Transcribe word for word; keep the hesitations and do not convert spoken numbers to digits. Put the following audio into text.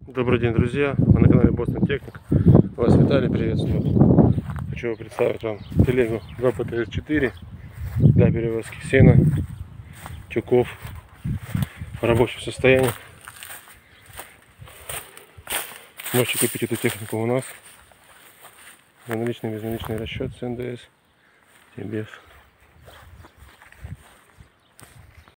Добрый день, друзья! Вы на канале Boston Technic. Вас Виталий приветствует. Хочу представить вам телегу вэ пэ тридцать четыре для перевозки сена, тюков в рабочем состоянии. Можете купить эту технику у нас. Наличный, безналичный расчет с эн дэ эс и без.